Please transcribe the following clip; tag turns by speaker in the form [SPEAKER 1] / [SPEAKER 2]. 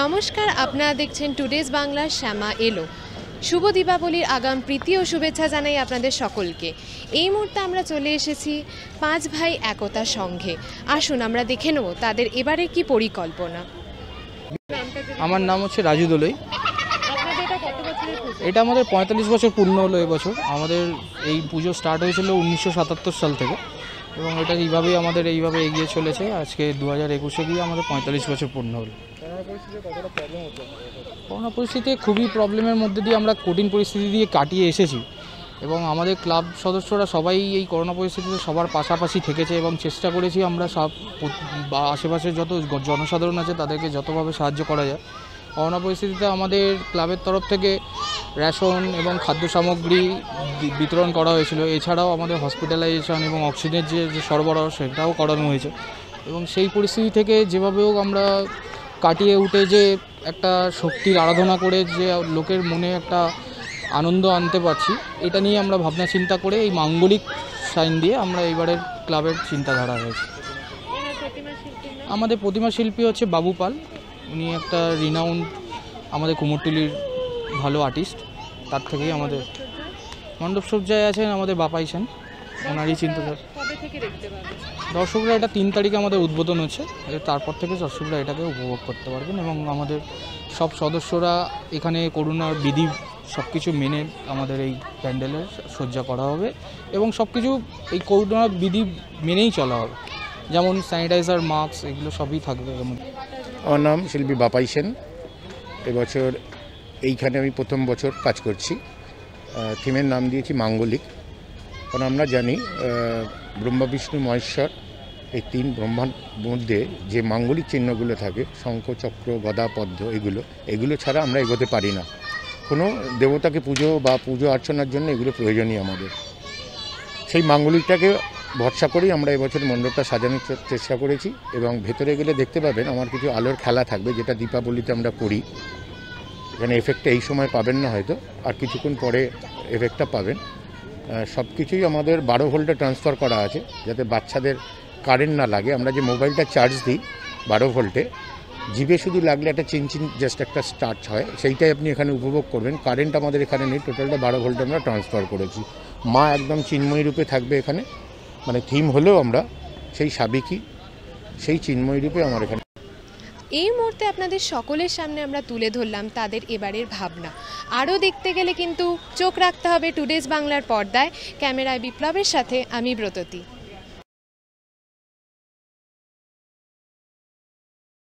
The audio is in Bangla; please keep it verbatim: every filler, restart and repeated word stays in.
[SPEAKER 1] নমস্কার, আপনারা দেখছেন টুডেজ বাংলার শ্যামা এলো। শুভ দীপাবলির আগাম প্রীতি ও শুভেচ্ছা জানাই আপনাদের সকলকে। এই মুহূর্তে আমরা চলে এসেছি পাঁচ ভাই একতা সংঘে। আসুন আমরা দেখে নেব তাদের এবারে কি পরিকল্পনা।
[SPEAKER 2] আমার নাম হচ্ছে রাজু দোলই। এটা আমাদের পঁয়তাল্লিশ বছর পূর্ণ হলো এবছর। আমাদের এই পুজো স্টার্ট হয়েছিল উনিশশো সাতাত্তর সাল থেকে এবং এটা এইভাবেই আমাদের এইভাবে এগিয়ে চলেছে। আজকে দু হাজার একুশে গিয়ে আমাদের পঁয়তাল্লিশ বছর পূর্ণ হলো। করোনা পরিস্থিতিতে খুবই প্রবলেমের মধ্যে দিয়ে আমরা কঠিন পরিস্থিতি দিয়ে কাটিয়ে এসেছি এবং আমাদের ক্লাব সদস্যরা সবাই এই করোনা পরিস্থিতিতে সবার পাশাপাশি থেকেছে এবং চেষ্টা করেছি আমরা সব বা আশেপাশের যত জনসাধারণ আছে তাদেরকে যতভাবে সাহায্য করা যায়। করোনা পরিস্থিতিতে আমাদের ক্লাবের তরফ থেকে রেশন এবং খাদ্য সামগ্রী বিতরণ করা হয়েছিল। এছাড়াও আমাদের হসপিটালাইজেশন এবং অক্সিজেনের যে যে সরবরাহ সেটাও করানো হয়েছে এবং সেই পরিস্থিতি থেকে যেভাবে হোক আমরা কাটিয়ে উঠে যে একটা শক্তির আরাধনা করে যে লোকের মনে একটা আনন্দ আনতে পারছি, এটা নিয়ে আমরা ভাবনা চিন্তা করে এই মাঙ্গলিক সাইন দিয়ে আমরা এবারের ক্লাবের চিন্তাধারা হয়েছে। আমাদের প্রতিমা শিল্পী হচ্ছে বাবু পাল। উনি একটা রিনাউন্ড আমাদের কুমোরটুলির ভালো আর্টিস্ট। তার থেকেই আমাদের মণ্ডপ সজ্জায় আছেন আমাদের বাপাই সেন, ওনারই চিন্তাধারা। দর্শকরা এটা তিন তারিখে আমাদের উদ্বোধন হচ্ছে, তারপর থেকে দর্শকরা এটাকে উপভোগ করতে পারবেন এবং আমাদের সব সদস্যরা এখানে করোনার বিধি সব কিছু মেনে আমাদের এই প্যান্ডেলের সজ্জা করা হবে এবং সব কিছু এই করোনার বিধি মেনেই চলা হবে, যেমন স্যানিটাইজার, মাস্ক, এগুলো সবই থাকবে। যেমন
[SPEAKER 3] আমার নাম শিল্পী বাপাই সেন। এবছর এইখানে আমি প্রথম বছর কাজ করছি। থিমের নাম দিয়েছি মাঙ্গলিক, কারণ আমরা জানি ব্রহ্মা বিষ্ণু মহেশ্বর এই তিন ব্রহ্মার মধ্যে যে মাঙ্গলিক চিহ্নগুলো থাকে, শঙ্খ, চক্র, গদা, পদ্ম, এগুলো এগুলো ছাড়া আমরা এগোতে পারি না। কোনো দেবতাকে পুজো বা পুজো অর্চনার জন্য এগুলো প্রয়োজনীয় আমাদের। সেই মাঙ্গলিকটাকে ভরসা করেই আমরা এবছর মণ্ডপটা সাজানোর চেষ্টা করেছি এবং ভেতরে গেলে দেখতে পাবেন আমার কিছু আলোর খেলা থাকবে, যেটা দীপাবলিতে আমরা করি। এখানে এফেক্টটা এই সময় পাবেন না, হয়তো আর কিছুক্ষণ পরে এফেক্টটা পাবেন। সব কিছুই আমাদের বারো ভোল্টে ট্রান্সফার করা আছে, যাতে বাচ্চাদের কারেন্ট না লাগে। আমরা যে মোবাইলটা চার্জ দিই বারো ভোল্টে, জিভে শুধু লাগলে একটা চিনচিন জাস্ট একটা স্টার্ট হয়, সেইটাই আপনি এখানে উপভোগ করবেন। কারেন্ট আমাদের এখানে নেই, টোটালটা বারো ভোল্টে আমরা ট্রান্সফার করেছি। মা একদম চিন্ময়ী রূপে থাকবে এখানে, মানে থিম হলেও আমরা সেই সাবেকি সেই চিন্ময়ী রূপে আমার এখানে।
[SPEAKER 1] এই মুহূর্তে আপনাদের সকলের সামনে আমরা তুলে ধরলাম তাদের এবারের ভাবনা। আরও দেখতে গেলে কিন্তু চোখ রাখতে হবে টুডেজ বাংলার পর্দায়। ক্যামেরায় বিপ্লবের সাথে আমি ব্রততী।